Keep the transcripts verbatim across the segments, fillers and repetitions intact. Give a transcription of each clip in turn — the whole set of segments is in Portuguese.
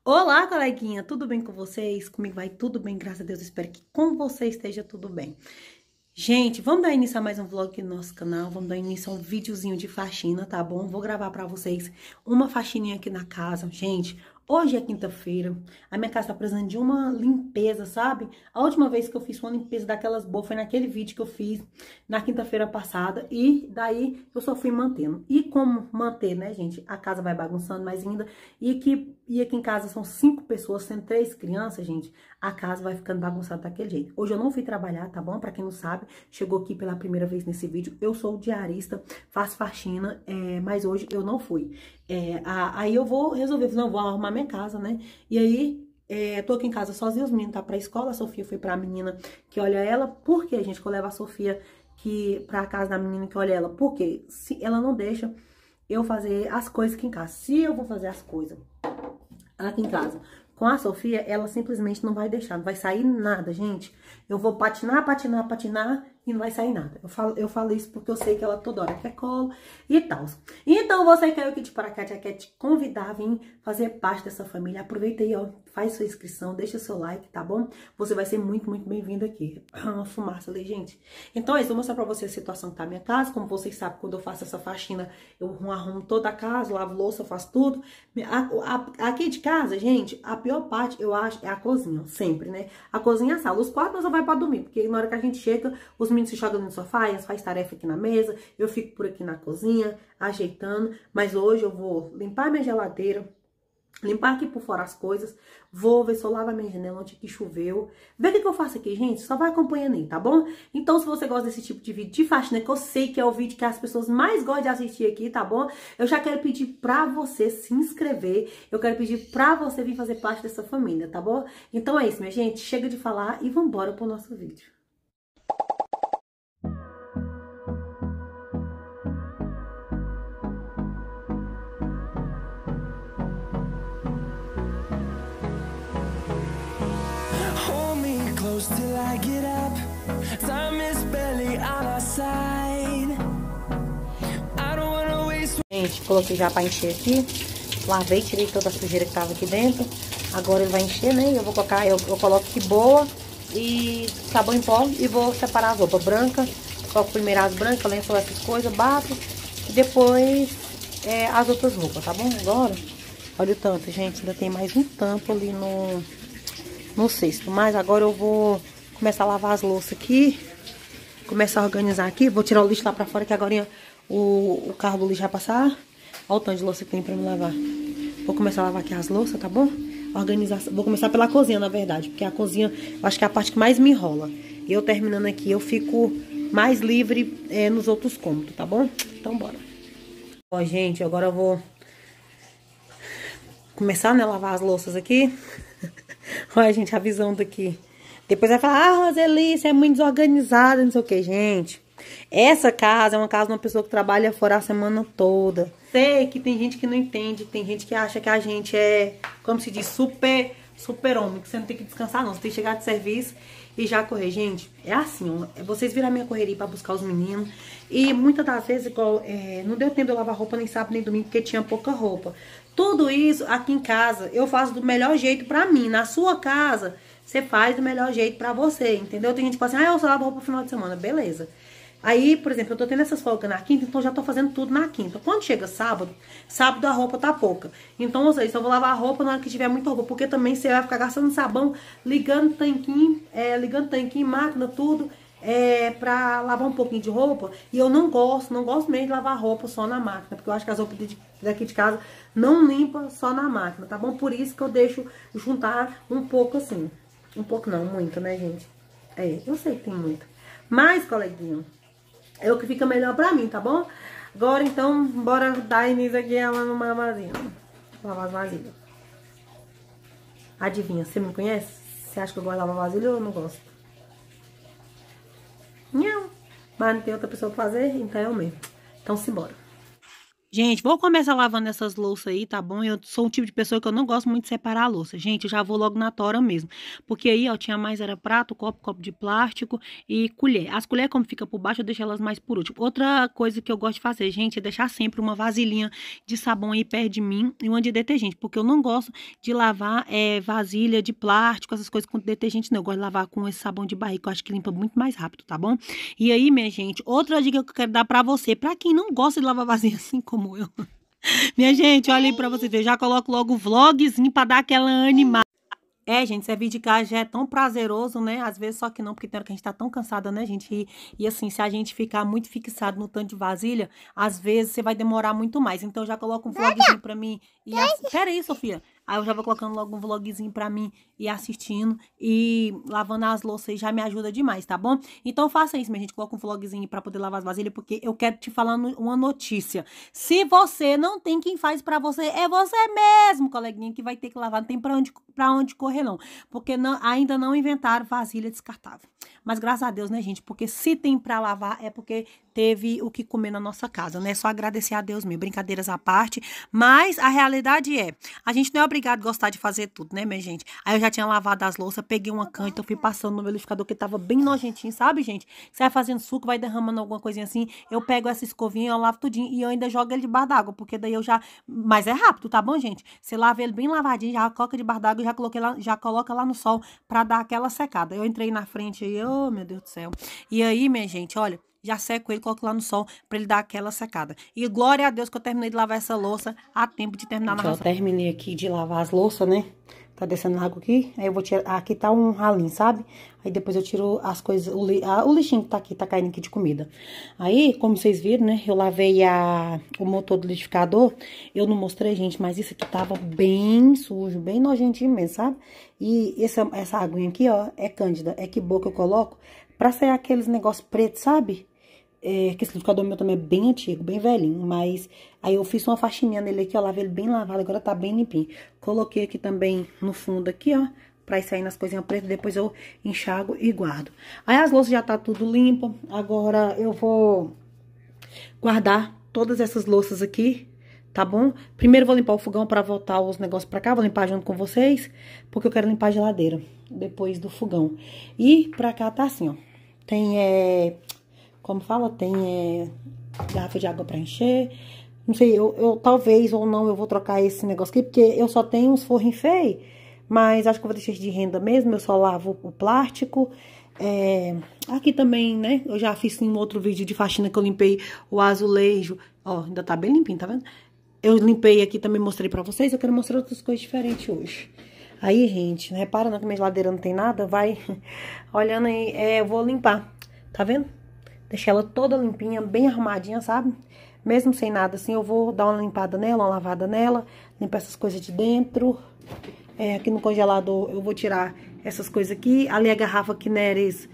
Olá, coleguinha, tudo bem com vocês? Comigo vai tudo bem, graças a Deus. Espero que com você esteja tudo bem. Gente, vamos dar início a mais um vlog aqui no nosso canal. Vamos dar início a um videozinho de faxina, tá bom? Vou gravar pra vocês uma faxininha aqui na casa. Gente, hoje é quinta-feira. A minha casa tá precisando de uma limpeza, sabe? A última vez que eu fiz uma limpeza daquelas boas foi naquele vídeo que eu fiz na quinta-feira passada. E daí eu só fui mantendo. E como manter, né, gente? A casa vai bagunçando mais ainda. E que e aqui em casa são cinco pessoas, sendo três crianças, gente. A casa vai ficando bagunçada daquele jeito. Hoje eu não fui trabalhar, tá bom? Pra quem não sabe, chegou aqui pela primeira vez nesse vídeo. Eu sou diarista, faço faxina, é, mas hoje eu não fui. É, a, aí eu vou resolver, não, vou arrumar minha casa, né? E aí, é, tô aqui em casa sozinha, os meninos tá pra escola. A Sofia foi pra menina que olha ela. Por que, gente, que eu levo a Sofia que, pra casa da menina que olha ela? Porque se ela não deixa eu fazer as coisas aqui em casa. Se eu vou fazer as coisas aqui em casa com a Sofia, ela simplesmente não vai deixar, não vai sair nada, gente. Eu vou patinar, patinar, patinar e não vai sair nada. Eu falo, eu falo isso porque eu sei que ela toda hora quer colo e tal. Então, você que caiu aqui de paraquedas, já quer te convidar a vir fazer parte dessa família. Aproveita aí, ó, faz sua inscrição, deixa seu like, tá bom? Você vai ser muito, muito bem-vindo aqui. Uma fumaça ali, gente. Então é isso, vou mostrar pra vocês a situação que tá a minha casa. Como vocês sabem, quando eu faço essa faxina, eu arrumo toda a casa, lavo louça, eu faço tudo. A, a, aqui de casa, gente, a pior parte, eu acho, é a cozinha, sempre, né? A cozinha e a sala. Os quatro nós só vai pra dormir, porque na hora que a gente chega, os meninos se jogam no sofá, eles fazem tarefa aqui na mesa, eu fico por aqui na cozinha, ajeitando. Mas hoje eu vou limpar minha geladeira, limpar aqui por fora as coisas, vou ver se eu lavo a minha janela onde que choveu. Vê o que, que eu faço aqui, gente, só vai acompanhando aí, tá bom? Então, se você gosta desse tipo de vídeo de faxina, que eu sei que é o vídeo que as pessoas mais gostam de assistir aqui, tá bom? Eu já quero pedir pra você se inscrever, eu quero pedir pra você vir fazer parte dessa família, tá bom? Então é isso, minha gente, chega de falar e vambora pro nosso vídeo. Till I get up, time is barely on our side. I don't wanna waste. Gente, coloquei já pra encher aqui. Lavei, tirei toda a sujeira que tava aqui dentro. Agora ele vai encher, né? Eu vou colocar, eu, eu coloco aqui boa e sabão em pó e vou separar as roupas brancas. Coloco primeiro as brancas, lençol, essas coisas, bato. E depois é, as outras roupas, tá bom? Agora, olha o tanto, gente. Ainda tem mais um tampo ali no... no cesto, mas agora eu vou começar a lavar as louças aqui, começar a organizar aqui, vou tirar o lixo lá pra fora, que agora o, o carro do lixo vai passar. Olha o tanto de louça que tem pra me lavar. Vou começar a lavar aqui as louças, tá bom? Organizar, vou começar pela cozinha, na verdade, porque a cozinha, eu acho que é a parte que mais me enrola. E eu terminando aqui, eu fico mais livre é, nos outros cômodos, tá bom? Então, bora. Ó, gente, agora eu vou começar, né, a lavar as louças aqui. Olha, gente, a visão daqui. Depois vai falar, ah, Roseli, você é muito desorganizada, não sei o que, gente. Essa casa é uma casa de uma pessoa que trabalha fora a semana toda. Sei que tem gente que não entende, tem gente que acha que a gente é, como se diz, super, super homem, que você não tem que descansar não, você tem que chegar de serviço e já correr. Gente, é assim, ó, vocês viram a minha correria pra buscar os meninos. E muitas das vezes, igual, é, não deu tempo de eu lavar roupa nem sábado nem domingo, porque tinha pouca roupa. Tudo isso aqui em casa eu faço do melhor jeito pra mim. Na sua casa, você faz do melhor jeito pra você, entendeu? Tem gente que fala assim, ah, eu só lavo roupa no final de semana. Beleza. Aí, por exemplo, eu tô tendo essas folgas na quinta, então já tô fazendo tudo na quinta. Quando chega sábado, sábado a roupa tá pouca. Então, ou seja, só vou lavar a roupa na hora que tiver muita roupa, porque também você vai ficar gastando sabão, ligando tanquinho, é, ligando tanquinho, máquina, tudo, é, pra lavar um pouquinho de roupa. E eu não gosto, não gosto mesmo de lavar roupa só na máquina, porque eu acho que as roupas de, daqui de casa não limpa só na máquina, tá bom? Por isso que eu deixo juntar um pouco assim. Um pouco não, muito, né, gente? É, eu sei que tem muito. Mas, coleguinha, é o que fica melhor pra mim, tá bom? Agora, então, bora dar início aqui ela numa vasilha. Lavar as vasilhas. Adivinha, você me conhece? Você acha que eu gosto de lavar vasilha ou eu não gosto? Não. Mas não tem outra pessoa pra fazer, então é eu mesmo. Então, simbora. Gente, vou começar lavando essas louças aí, tá bom? Eu sou um tipo de pessoa que eu não gosto muito de separar a louça. Gente, eu já vou logo na tora mesmo. Porque aí, ó, tinha mais, era prato, copo, copo de plástico e colher. As colheres, como fica por baixo, eu deixo elas mais por último. Outra coisa que eu gosto de fazer, gente, é deixar sempre uma vasilhinha de sabão aí perto de mim e uma de detergente. Porque eu não gosto de lavar é, vasilha de plástico, essas coisas com detergente, não. Eu gosto de lavar com esse sabão de barriga, que eu acho que limpa muito mais rápido, tá bom? E aí, minha gente, outra dica que eu quero dar pra você, pra quem não gosta de lavar vasilha assim como como eu. Minha gente, olha aí pra vocês verem. Já coloco logo o vlogzinho pra dar aquela animada. É, gente, servir de casa já é tão prazeroso, né? Às vezes só que não, porque tem hora que a gente tá tão cansada, né, gente? E, e assim, se a gente ficar muito fixado no tanto de vasilha, às vezes você vai demorar muito mais. Então, eu já coloco um vlogzinho pra mim e... Ass... Pera aí, Sofia. Aí eu já vou colocando logo um vlogzinho pra mim e assistindo e lavando as louças aí já me ajuda demais, tá bom? Então faça isso, minha gente, coloca um vlogzinho pra poder lavar as vasilhas, porque eu quero te falar uma notícia. Se você não tem quem faz pra você, é você mesmo, coleguinha, que vai ter que lavar, não tem pra onde, pra onde correr não, porque não, ainda não inventaram vasilha descartável. Mas graças a Deus, né, gente, porque se tem pra lavar é porque teve o que comer na nossa casa, né? Só agradecer a Deus mesmo, brincadeiras à parte, mas a realidade é, a gente não é obrigado a gostar de fazer tudo, né, minha gente? Aí eu já tinha lavado as louças, peguei uma canta, eu fui passando no meu liquidificador que tava bem nojentinho, sabe, gente? Você vai fazendo suco, vai derramando alguma coisinha assim, eu pego essa escovinha, eu lavo tudinho e eu ainda jogo ele debaixo d'água, porque daí eu já... Mas é rápido, tá bom, gente? Você lava ele bem lavadinho, já coloca debaixo d'água e já, coloquei lá, já coloca lá no sol pra dar aquela secada. Eu entrei na frente aí, oh, meu Deus do céu. E aí, minha gente, olha... Já seco ele, coloco lá no sol pra ele dar aquela secada. E glória a Deus que eu terminei de lavar essa louça a tempo de terminar na roça. Eu terminei aqui de lavar as louças, né? Tá descendo água aqui. Aí eu vou tirar... Aqui tá um ralinho, sabe? Aí depois eu tiro as coisas... O, li, a, o lixinho que tá aqui, tá caindo aqui de comida. Aí, como vocês viram, né? Eu lavei a, o motor do liquidificador. Eu não mostrei, gente, mas isso aqui tava bem sujo, bem nojentinho mesmo, sabe? E essa, essa aguinha aqui, ó, é cândida. É que boa que eu coloco pra sair aqueles negócios pretos, sabe? É, que esse liquidificador meu também é bem antigo, bem velhinho, mas aí eu fiz uma faxininha nele aqui, ó, lavei ele bem lavado, agora tá bem limpinho. Coloquei aqui também no fundo aqui, ó, pra ir saindo as coisinhas pretas, depois eu enxago e guardo. Aí as louças já tá tudo limpo, agora eu vou guardar todas essas louças aqui, tá bom? Primeiro eu vou limpar o fogão pra voltar os negócios pra cá, vou limpar junto com vocês, porque eu quero limpar a geladeira depois do fogão. E pra cá tá assim, ó, tem, é... Como fala, tem é, garrafa de água pra encher. Não sei, eu, eu talvez ou não eu vou trocar esse negócio aqui, porque eu só tenho uns forrinhos feios. Mas acho que eu vou deixar de renda mesmo, eu só lavo o plástico. É, aqui também, né, eu já fiz em um outro vídeo de faxina que eu limpei o azulejo. Ó, ainda tá bem limpinho, tá vendo? Eu limpei aqui, também mostrei pra vocês, eu quero mostrar outras coisas diferentes hoje. Aí, gente, não repara não que minha geladeira não tem nada, vai olhando aí, é, eu vou limpar, tá vendo? Deixei ela toda limpinha, bem arrumadinha, sabe? Mesmo sem nada, assim, eu vou dar uma limpada nela, uma lavada nela, limpar essas coisas de dentro. É, aqui no congelador eu vou tirar essas coisas aqui. Ali a garrafa Kineres,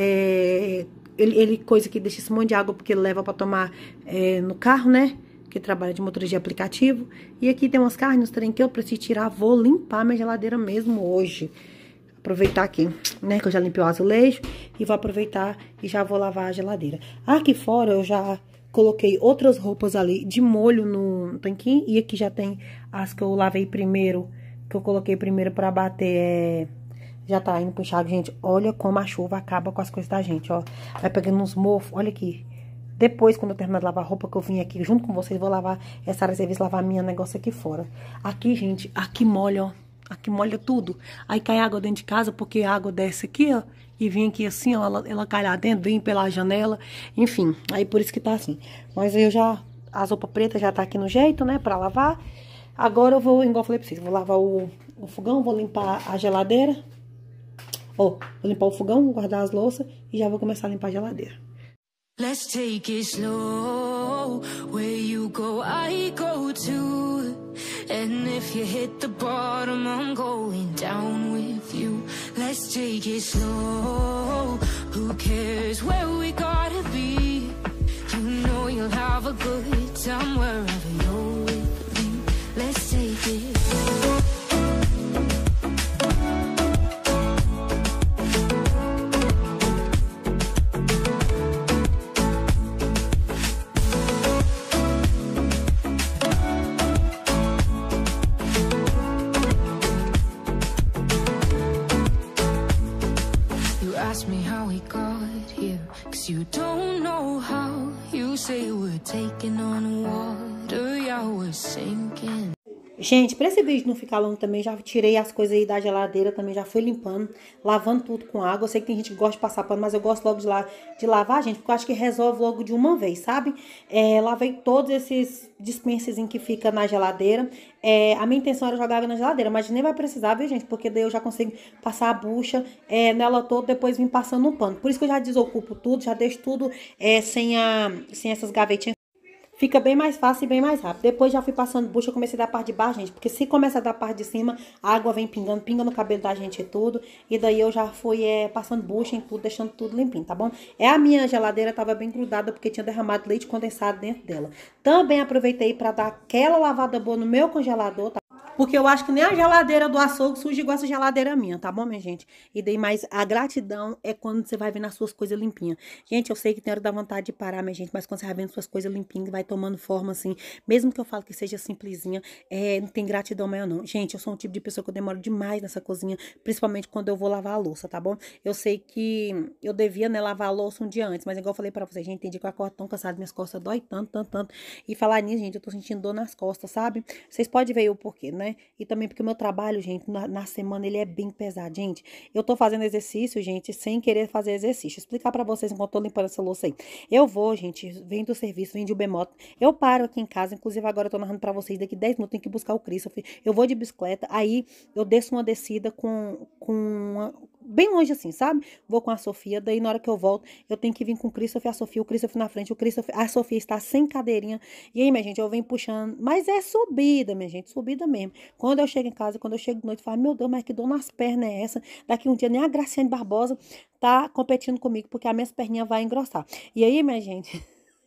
é, ele, ele coisa que deixa esse monte de água porque ele leva pra tomar é, no carro, né? Que trabalha de motorista de aplicativo. E aqui tem umas carnes, trem que eu preciso tirar, vou limpar minha geladeira mesmo hoje. Aproveitar aqui, né, que eu já limpei o azulejo e vou aproveitar e já vou lavar a geladeira. Aqui fora eu já coloquei outras roupas ali de molho no tanquinho e aqui já tem as que eu lavei primeiro, que eu coloquei primeiro pra bater, é... já tá indo pro enxágue, gente. Olha como a chuva acaba com as coisas da gente, ó. Vai pegando uns mofos, olha aqui. Depois, quando eu terminar de lavar a roupa que eu vim aqui junto com vocês, vou lavar essa área de serviço, lavar minha negócio aqui fora. Aqui, gente, aqui molha, ó. Aqui molha tudo. Aí cai água dentro de casa, porque a água desce aqui, ó. E vem aqui assim, ó. Ela, ela cai lá dentro, vem pela janela. Enfim, aí por isso que tá assim. Mas eu já... As roupas pretas já tá aqui no jeito, né? Pra lavar. Agora eu vou, igual eu falei pra vocês, vou lavar o, o fogão, vou limpar a geladeira. Ó, vou limpar o fogão, guardar as louças. E já vou começar a limpar a geladeira. Let's take it slow. Where you go, I go too. And if you hit the bottom, I'm going down with you. Let's take it slow. Who cares where we gotta be? You know you'll have a good time wherever you're with me. Let's take it slow. guess you don't know how. You say we're taking on water, yeah, we're sinking. Gente, pra esse vídeo não ficar longo também, já tirei as coisas aí da geladeira, também já fui limpando, lavando tudo com água. Eu sei que tem gente que gosta de passar pano, mas eu gosto logo de, la de lavar, gente, porque eu acho que resolve logo de uma vez, sabe? É, lavei todos esses dispensers que fica na geladeira. É, a minha intenção era jogar água na geladeira, mas nem vai precisar, viu, gente? Porque daí eu já consigo passar a bucha é, nela toda, depois vim passando no pano. Por isso que eu já desocupo tudo, já deixo tudo é, sem, a, sem essas gavetinhas. Fica bem mais fácil e bem mais rápido. Depois já fui passando bucha, eu comecei da parte de baixo, gente. Porque se começa da parte de cima, a água vem pingando, pinga no cabelo da gente e tudo. E daí eu já fui é, passando bucha em tudo, deixando tudo limpinho, tá bom? É, a minha geladeira tava bem grudada porque tinha derramado leite condensado dentro dela. Também aproveitei pra dar aquela lavada boa no meu congelador, tá? Porque eu acho que nem a geladeira do açougue suja igual essa geladeira minha, tá bom, minha gente? E daí, mas a gratidão é quando você vai vendo as suas coisas limpinhas. Gente, eu sei que tem hora da vontade de parar, minha gente, mas quando você vai vendo suas coisas limpinhas, vai tomando forma assim, mesmo que eu falo que seja simplesinha, é, não tem gratidão maior não. Gente, eu sou um tipo de pessoa que eu demoro demais nessa cozinha, principalmente quando eu vou lavar a louça, tá bom? Eu sei que eu devia, né, lavar a louça um dia antes, mas igual eu falei pra vocês, gente, tem dia que eu acordo tão cansada, minhas costas dói tanto, tanto, tanto. E falar nisso, gente, eu tô sentindo dor nas costas, sabe? Vocês podem ver o porquê, né? E também porque o meu trabalho, gente, na, na semana ele é bem pesado, gente. Eu tô fazendo exercício, gente, sem querer fazer exercício. Vou explicar pra vocês enquanto eu tô limpando essa louça aí. Eu vou, gente, vem do serviço, vem de Ubermoto. Eu paro aqui em casa, inclusive agora eu tô narrando pra vocês, daqui dez minutos eu tenho que buscar o Christopher. Eu vou de bicicleta, aí eu desço uma descida com, com uma, bem longe assim, sabe? Vou com a Sofia, daí na hora que eu volto, eu tenho que vir com o Christopher, a Sofia, o Christopher na frente, o Christopher, a Sofia está sem cadeirinha. E aí, minha gente, eu venho puxando, mas é subida, minha gente, subida mesmo. Quando eu chego em casa, quando eu chego de noite, eu falo, meu Deus, mas que dor nas pernas é essa? Daqui um dia nem a Graciane Barbosa tá competindo comigo, porque as minhas perninhas vai engrossar. E aí, minha gente...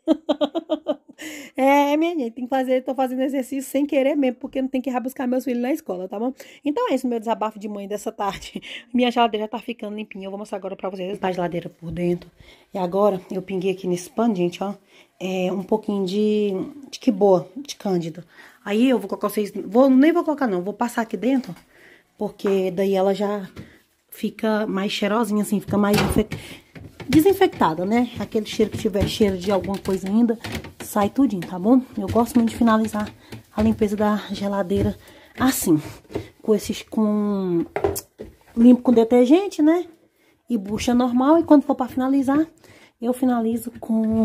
É, minha gente, tem que fazer, tô fazendo exercício sem querer mesmo, porque não tem que ir buscar meus filhos na escola, tá bom? Então é isso, meu desabafo de mãe dessa tarde. Minha geladeira já tá ficando limpinha, eu vou mostrar agora pra vocês a geladeira por dentro. E agora, eu pinguei aqui nesse pano, gente, ó, é um pouquinho de, de que boa, de cândida. Aí eu vou colocar vocês, vou, nem vou colocar não, vou passar aqui dentro, porque daí ela já fica mais cheirosinha, assim, fica mais desinfectada, né? Aquele cheiro que tiver cheiro de alguma coisa ainda, sai tudinho, tá bom? Eu gosto muito de finalizar a limpeza da geladeira assim, com esses, com... limpo com detergente, né? E bucha normal, e quando for pra finalizar, eu finalizo com...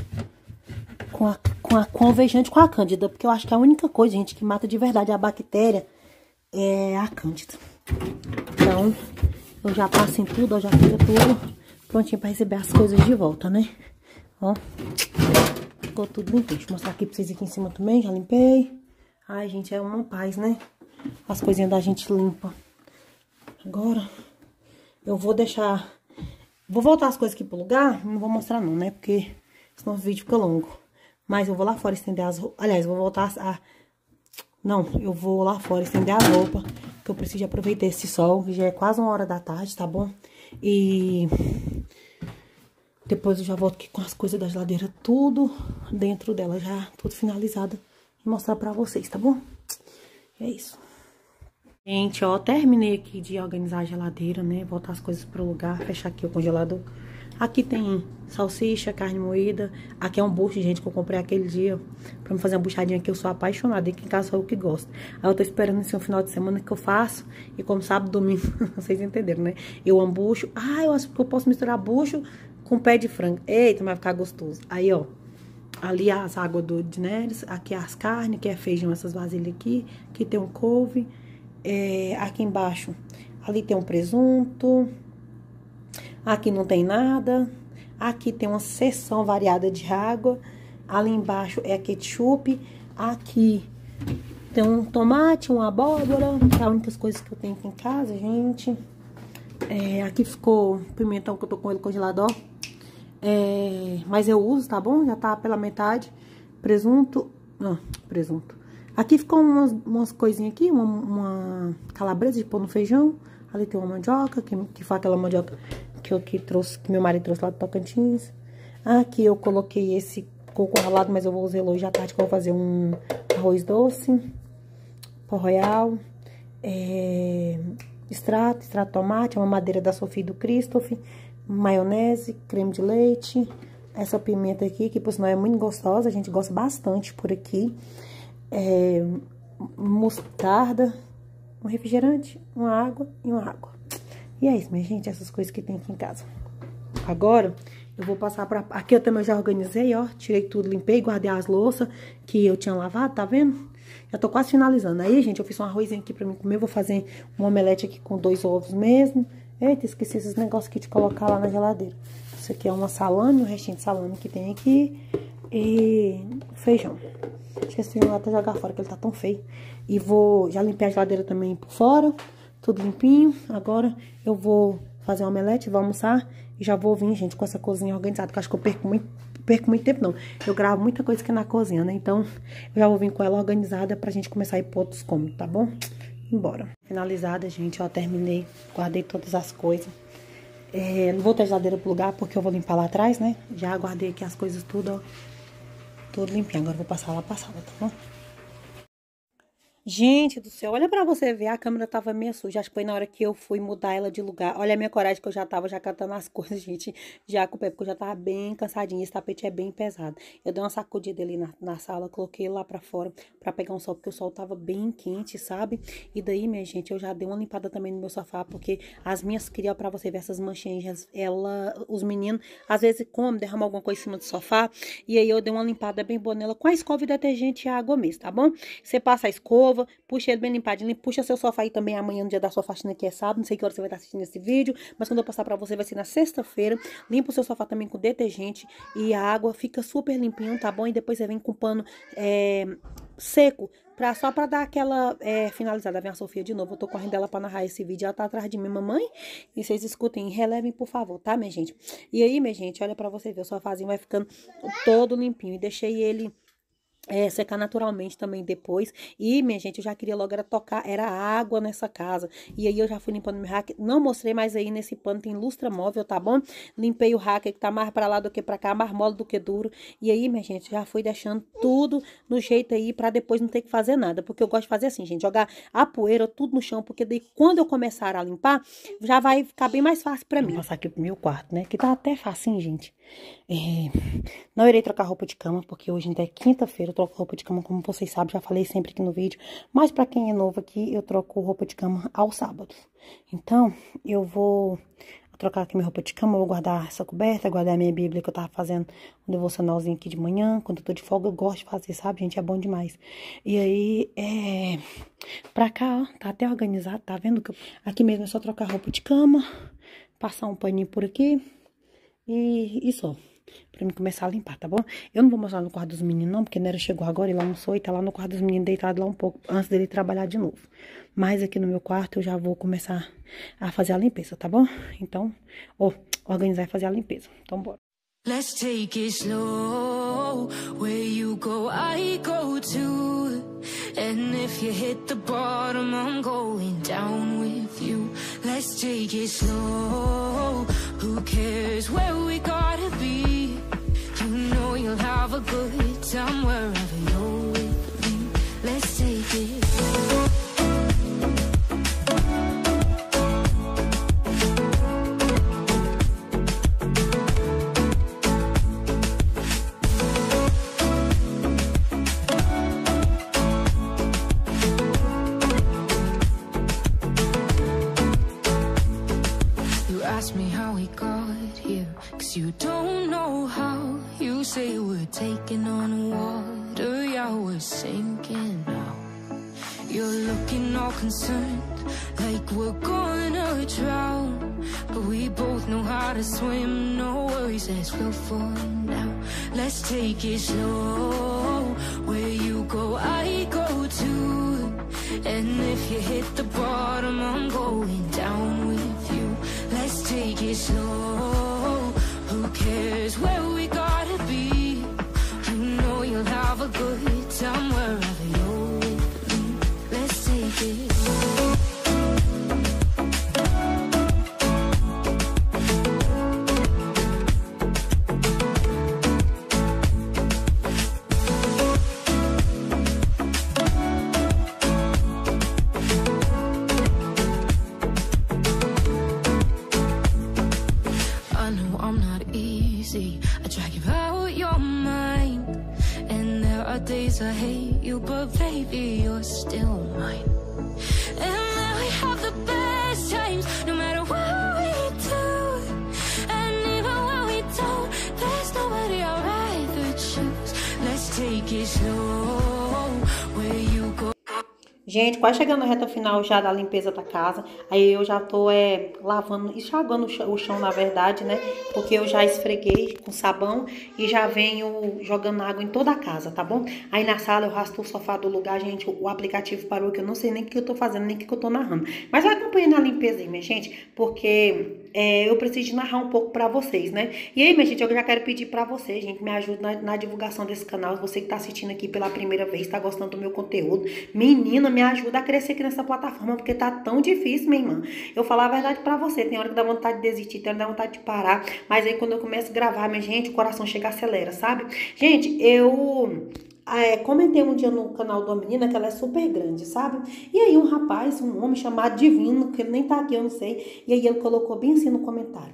Com a, com a com alvejante, com a cândida, porque eu acho que a única coisa, gente, que mata de verdade a bactéria é a cândida. Então, eu já passo em tudo, ó, já fica tudo prontinho pra receber as coisas de volta, né? Ó, ficou tudo limpinho. Deixa eu mostrar aqui pra vocês aqui em cima também, já limpei. Ai, gente, é uma paz, né? As coisinhas da gente limpa. Agora, eu vou deixar... Vou voltar as coisas aqui pro lugar, não vou mostrar não, né? Porque senão o vídeo fica longo. Mas eu vou lá fora estender as roupas. Aliás, eu vou voltar a... Não, eu vou lá fora estender as roupas. Que eu preciso aproveitar esse sol. Que já é quase uma hora da tarde, tá bom? E... Depois eu já volto aqui com as coisas da geladeira. Tudo dentro dela já. Tudo finalizado. E mostrar pra vocês, tá bom? É isso. Gente, ó, terminei aqui de organizar a geladeira, né? Voltar as coisas pro lugar. Fechar aqui o congelador. Aqui tem salsicha, carne moída. Aqui é um bucho, gente, que eu comprei aquele dia pra me fazer uma buchadinha que eu sou apaixonada. E aqui em casa sou eu que gosto. Aí eu tô esperando esse um final de semana que eu faço. E como sábado, domingo, vocês entenderam, né? Eu amo bucho. Ah, eu acho que eu posso misturar bucho com pé de frango. Eita, vai ficar gostoso. Aí, ó. Ali as águas do Dineres. Aqui as carnes, que é feijão, essas vasilhas aqui. Aqui tem um couve. É, aqui embaixo, ali tem um presunto. Aqui não tem nada. Aqui tem uma seção variada de água. Ali embaixo é ketchup. Aqui tem um tomate, uma abóbora. Que é as únicas coisas que eu tenho aqui em casa, gente. É, aqui ficou pimentão que eu tô com ele congelado, ó. É, mas eu uso, tá bom? Já tá pela metade. Presunto. Não, presunto. Aqui ficou umas, umas coisinhas aqui. Uma, uma calabresa de pôr no feijão. Ali tem uma mandioca, que, que foi aquela mandioca que eu que trouxe, que meu marido trouxe lá do Tocantins. Aqui eu coloquei esse coco ralado, mas eu vou usar ele hoje à tarde, que eu vou fazer um arroz doce, pó royal, é, extrato, extrato de tomate, uma madeira da Sofia e do Christopher. maionese, creme de leite, essa pimenta aqui, que por sinal é muito gostosa, a gente gosta bastante por aqui. É, mostarda, um refrigerante, uma água e uma água. E é isso, minha gente, essas coisas que tem aqui em casa. Agora, eu vou passar pra... Aqui eu também já organizei, ó, tirei tudo, limpei, guardei as louças que eu tinha lavado, tá vendo? Já tô quase finalizando. Aí, gente, eu fiz um arrozinho aqui pra mim comer, vou fazer um omelete aqui com dois ovos mesmo. Eita, esqueci esses negócios aqui de colocar lá na geladeira. Isso aqui é uma salame, o restinho de salame que tem aqui. E feijão. Esqueci de até jogar fora, que ele tá tão feio. E vou já limpar a geladeira também por fora. Tudo limpinho. Agora eu vou fazer um omelete, vou almoçar. E já vou vir, gente, com essa cozinha organizada. Que eu acho que eu perco muito, perco muito tempo, não. Eu gravo muita coisa aqui na cozinha, né? Então, eu já vou vir com ela organizada pra gente começar a ir pro outros cômodos, tá bom? Embora. Finalizada, gente, ó, terminei. Guardei todas as coisas. É, não vou ter geladeira pro lugar porque eu vou limpar lá atrás, né? Já guardei aqui as coisas tudo, ó. Tudo limpinho. Agora eu vou passar lá pra sala, tá bom? Gente do céu, olha pra você ver, a câmera tava meio suja, acho que foi na hora que eu fui mudar ela de lugar. Olha a minha coragem que eu já tava já catando as coisas, gente, já com o pé, porque eu já tava bem cansadinha, esse tapete é bem pesado. Eu dei uma sacudida ali na, na sala, coloquei lá pra fora pra pegar um sol, porque o sol tava bem quente, sabe? E daí, minha gente, eu já dei uma limpada também no meu sofá, porque as minhas crias, pra você ver essas manchinhas, ela, os meninos, às vezes comem, derramam alguma coisa em cima do sofá, e aí eu dei uma limpada bem boa nela com a escova e detergente e água mesmo, tá bom? Você passa a escova, puxa ele bem limpadinho, puxa seu sofá aí também amanhã, no dia da sua faxina, que é sábado, não sei que hora você vai estar assistindo esse vídeo, mas quando eu passar pra você vai ser na sexta-feira. Limpa o seu sofá também com detergente e a água, fica super limpinho, tá bom? E depois você vem com pano é, seco, pra, só pra dar aquela é, finalizada. Vem a Sofia de novo, eu tô correndo dela pra narrar esse vídeo, ela tá atrás de mim, mamãe, e vocês escutem e relevem, por favor, tá, minha gente? E aí, minha gente, olha pra você ver, o sofazinho vai ficando todo limpinho, e deixei ele... É, secar naturalmente também depois. E, minha gente, eu já queria logo era tocar, era água nessa casa. E aí eu já fui limpando meu rack. Não mostrei, mas aí nesse pano tem lustra móvel, tá bom? Limpei o rack que tá mais pra lá do que pra cá, mais mole do que duro. E aí, minha gente, já fui deixando tudo no jeito aí pra depois não ter que fazer nada. Porque eu gosto de fazer assim, gente, jogar a poeira tudo no chão, porque daí quando eu começar a limpar, já vai ficar bem mais fácil pra mim. Vou passar aqui pro meu quarto, né? Que tá até facinho, gente. É, não irei trocar roupa de cama, porque hoje ainda é quinta-feira, eu troco roupa de cama, como vocês sabem, já falei sempre aqui no vídeo. Mas pra quem é novo aqui, eu troco roupa de cama aos sábados. Então, eu vou trocar aqui minha roupa de cama, eu vou guardar essa coberta, guardar a minha bíblia que eu tava fazendo um devocionalzinho aqui de manhã. Quando eu tô de folga, eu gosto de fazer, sabe, gente? É bom demais. E aí, é... pra cá, ó, tá até organizado, tá vendo? Que eu... Aqui mesmo é só trocar roupa de cama, passar um paninho por aqui. E isso, ó, pra mim começar a limpar, tá bom? Eu não vou mostrar no quarto dos meninos, não, porque Nera chegou agora, ele almoçou e tá lá no quarto dos meninos deitado lá um pouco, antes dele trabalhar de novo. Mas aqui no meu quarto eu já vou começar a fazer a limpeza, tá bom? Então, ó, organizar e fazer a limpeza. Então, bora. Let's take it slow. Where you go, I go too. And if you hit the bottom, I'm going down with you. Let's take it slow. Who cares where we gotta be? You know you'll have a good time wherever you're with me. Let's take it slow. Ask me how we got here, cause you don't know how. You say we're taking on water, yeah, we're sinking now. You're looking all concerned, like we're gonna drown. But we both know how to swim, no worries, let's go for now. Let's take it slow. Where you go, I go too. And if you hit the bottom, I'm going down with you. Let's take it slow. Who cares where we gotta be? You know you'll have a good time wherever you're with me. Let's take it slow. 'cause I hate you, but baby, you're still mine. And now we have the best times, no matter what we do. And even when we don't, there's nobody I'd rather choose. Let's take it slow, where you go. Gente, quase chegando na reta final já da limpeza da casa. Aí eu já tô é, lavando, enxaguando o chão, o chão, na verdade, né? Porque eu já esfreguei com sabão e já venho jogando água em toda a casa, tá bom? Aí na sala eu rasto o sofá do lugar, gente. O aplicativo parou que eu não sei nem o que eu tô fazendo, nem o que eu tô narrando. Mas vai acompanhando a limpeza aí, minha gente, porque é, eu preciso de narrar um pouco pra vocês, né? E aí, minha gente, eu já quero pedir pra vocês, gente, me ajude na, na divulgação desse canal. Você que tá assistindo aqui pela primeira vez, tá gostando do meu conteúdo, menina, me ajuda a crescer aqui nessa plataforma, porque tá tão difícil, minha irmã. Eu falar a verdade pra você, tem hora que dá vontade de desistir, tem hora que dá vontade de parar, mas aí quando eu começo a gravar, minha gente, o coração chega e acelera, sabe? Gente, eu... É, comentei um dia no canal de uma menina que ela é super grande, sabe? E aí um rapaz, um homem chamado Divino, que ele nem tá aqui, eu não sei, e aí ele colocou bem assim no comentário: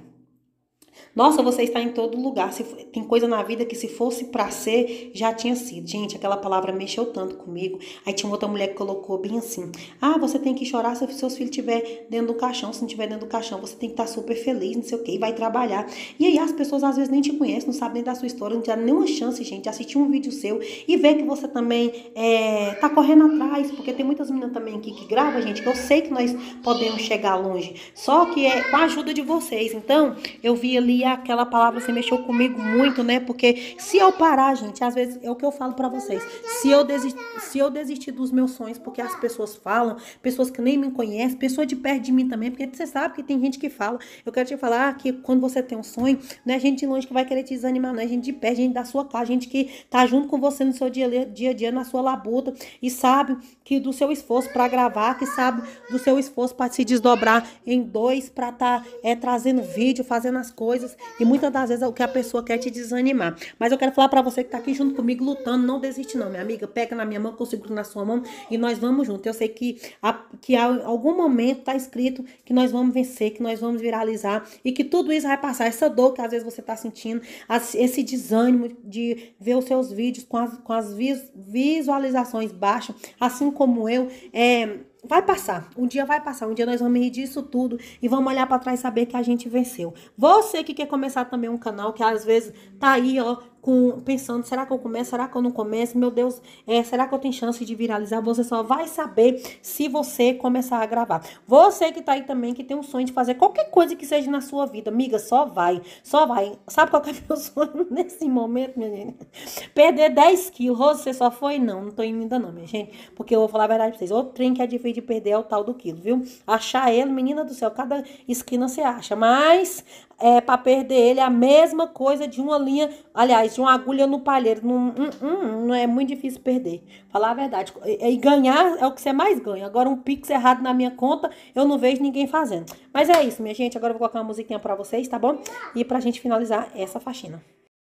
nossa, você está em todo lugar. Se, tem coisa na vida que se fosse pra ser, já tinha sido. Gente, aquela palavra mexeu tanto comigo. Aí tinha outra mulher que colocou bem assim: ah, você tem que chorar se seus filhos estiverem dentro do caixão. Se não estiver dentro do caixão, você tem que estar super feliz, não sei o que, e vai trabalhar. E aí as pessoas às vezes nem te conhecem, não sabem nem da sua história, não tem nenhuma chance, gente, de assistir um vídeo seu e ver que você também é, tá correndo atrás. Porque tem muitas meninas também aqui que gravam, gente, que eu sei que nós podemos chegar longe. Só que é com a ajuda de vocês. Então, eu vi ali aquela palavra, você mexeu comigo muito, né? Porque se eu parar, gente, às vezes é o que eu falo pra vocês. Se eu desistir, se eu desistir dos meus sonhos, porque as pessoas falam, pessoas que nem me conhecem, pessoas de perto de mim também, porque você sabe que tem gente que fala. Eu quero te falar que quando você tem um sonho, não é gente de longe que vai querer te desanimar, não é gente de perto, gente da sua casa, gente que tá junto com você no seu dia, dia a dia, na sua labuta, e sabe que do seu esforço pra gravar, que sabe do seu esforço pra se desdobrar em dois, pra tá é, trazendo vídeo, fazendo as coisas. E muitas das vezes é o que a pessoa quer te desanimar. Mas eu quero falar pra você que tá aqui junto comigo, lutando, não desiste não, minha amiga. Pega na minha mão, que eu seguro na sua mão e nós vamos juntos. Eu sei que, a, que a algum momento tá escrito que nós vamos vencer, que nós vamos viralizar e que tudo isso vai passar. Essa dor que às vezes você tá sentindo, esse desânimo de ver os seus vídeos com as, com as visualizações baixas, assim como eu, é... vai passar, um dia vai passar, um dia nós vamos rir disso tudo e vamos olhar pra trás e saber que a gente venceu. Você que quer começar também um canal, que às vezes tá aí, ó, com, pensando, será que eu começo, será que eu não começo? Meu Deus, é, será que eu tenho chance de viralizar? Você só vai saber se você começar a gravar. Você que tá aí também, que tem um sonho de fazer qualquer coisa que seja na sua vida, amiga, só vai, só vai. Sabe qual que é meu sonho nesse momento, minha gente? Perder dez quilos. Você só foi? Não, não tô indo ainda não, minha gente, porque eu vou falar a verdade pra vocês. Outro trem que é difícil de perder é o tal do quilo, viu? Achar ele, menina do céu, cada esquina você acha, mas é para perder ele é a mesma coisa de uma linha, aliás, de uma agulha no palheiro. Não, não, não, não é muito difícil perder, falar a verdade. E, e ganhar é o que você mais ganha. Agora um pix errado na minha conta, eu não vejo ninguém fazendo. Mas é isso, minha gente. Agora eu vou colocar uma musiquinha para vocês, tá bom? E pra gente finalizar essa faxina.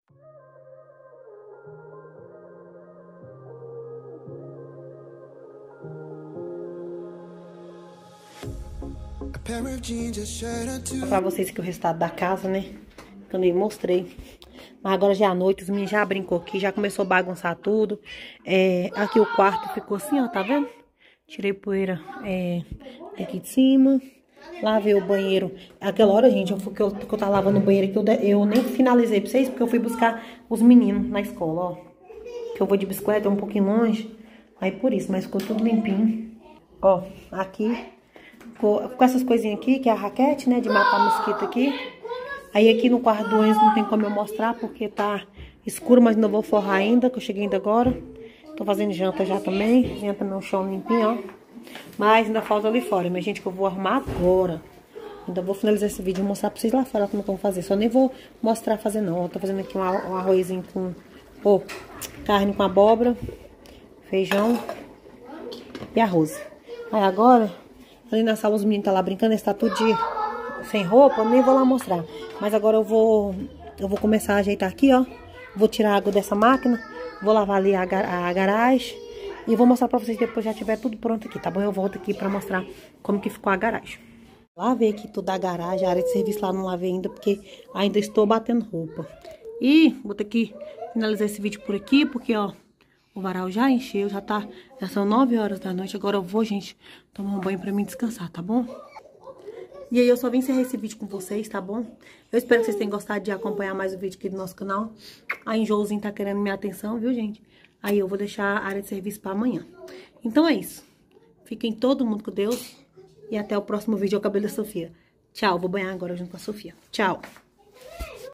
Pra vocês que o resultado da casa, né? Também mostrei. Mas agora já é à noite, os meninos já brincou aqui, já começou a bagunçar tudo. É, aqui o quarto ficou assim, ó, tá vendo? Tirei poeira é, aqui de cima. Lavei o banheiro. Aquela hora, gente, eu, que, eu, que eu tava lavando o banheiro aqui, eu, eu nem finalizei pra vocês, porque eu fui buscar os meninos na escola, ó. Que eu vou de bicicleta, é um pouquinho longe. Aí por isso, mas ficou tudo limpinho. Ó, aqui. Com, com essas coisinhas aqui, que é a raquete, né, de matar mosquito aqui. Aí aqui no quarto do Enzo não tem como eu mostrar, porque tá escuro, mas ainda vou forrar ainda, que eu cheguei ainda agora. Tô fazendo janta já também, janta meu chão limpinho, ó. Mas ainda falta ali fora, minha gente, que eu vou arrumar agora. Ainda vou finalizar esse vídeo e mostrar pra vocês lá fora como que eu vou fazer. Só nem vou mostrar fazer não, eu tô fazendo aqui um, um arrozinho com, oh, carne com abóbora, feijão e arroz. Aí agora... ali na sala os meninos tá lá brincando, eles tá tudo de sem roupa, eu nem vou lá mostrar. Mas agora eu vou eu vou começar a ajeitar aqui, ó. Vou tirar a água dessa máquina, vou lavar ali a, a garagem e vou mostrar pra vocês depois já tiver tudo pronto aqui, tá bom? Eu volto aqui pra mostrar como que ficou a garagem. Lavei aqui tudo a garagem, a área de serviço lá não lavei ainda, porque ainda estou batendo roupa. E vou ter que finalizar esse vídeo por aqui, porque, ó, O varal já encheu, já tá... Já são nove horas da noite. Agora eu vou, gente, tomar um banho pra mim descansar, tá bom? E aí eu só vim encerrar esse vídeo com vocês, tá bom? Eu espero que vocês tenham gostado de acompanhar mais o vídeo aqui do nosso canal. A Enjoozinho tá querendo minha atenção, viu, gente? Aí eu vou deixar a área de serviço pra amanhã. Então é isso. Fiquem todo mundo com Deus. E até o próximo vídeo, é o cabelo da Sofia. Tchau, vou banhar agora junto com a Sofia. Tchau.